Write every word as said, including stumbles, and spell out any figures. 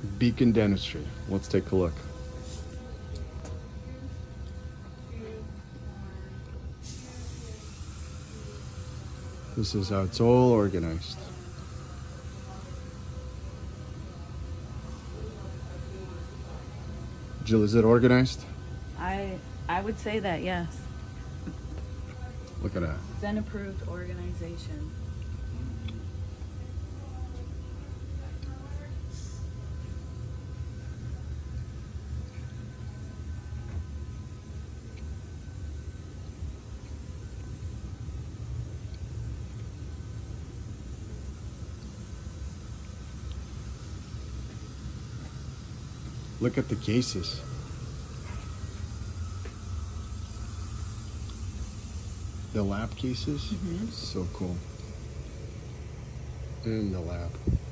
Beacon Dentistry. Let's take a look. This is how it's all organized. Jill, is it organized? I I would say that, yes. Look at that. Zen approved organization. Look at the cases. The lab cases. Mm-hmm. So cool. And the lab.